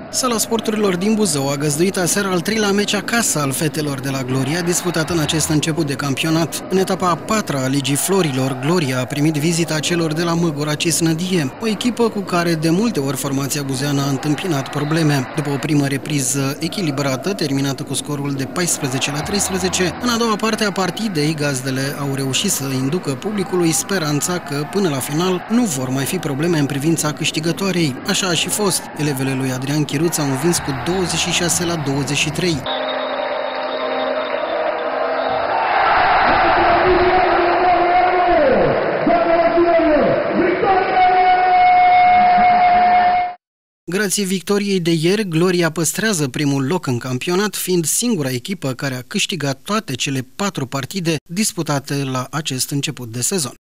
Sala sporturilor din Buzău a găzduit aseară al treilea meci acasă al fetelor de la Gloria, disputat în acest început de campionat. În etapa a patra a Ligii Florilor, Gloria a primit vizita celor de la Măgura Cisnădie, o echipă cu care de multe ori formația buzeană a întâmpinat probleme. După o primă repriză echilibrată, terminată cu scorul de 14-13, în a doua parte a partidei, gazdele au reușit să inducă publicului speranța că, până la final, nu vor mai fi probleme în privința câștigătoarei. Așa a și fost. Elevele lui Adrian Chiruț au învins cu 26-23. Grație victoriei de ieri, Gloria păstrează primul loc în campionat, fiind singura echipă care a câștigat toate cele 4 partide disputate la acest început de sezon.